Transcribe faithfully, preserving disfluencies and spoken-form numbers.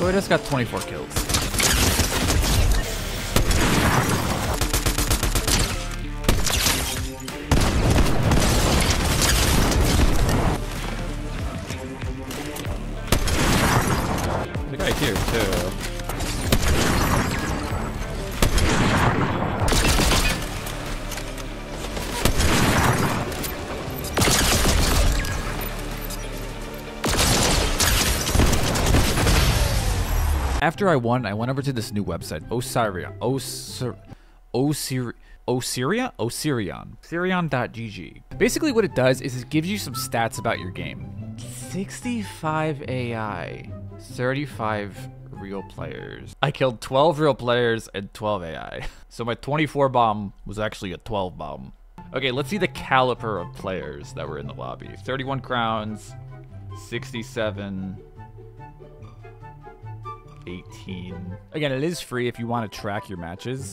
So I just got twenty-four kills. The guy here too. After I won, I went over to this new website, Osiria, Osir, Osir, Osiria, Osirion, Osirion dot G G. Basically what it does is it gives you some stats about your game. sixty-five A I, thirty-five real players. I killed twelve real players and twelve A I. So my twenty-four bomb was actually a twelve bomb. Okay, let's see the caliber of players that were in the lobby. thirty-one crowns, sixty-seven, eighteen. Again, it is free if you want to track your matches.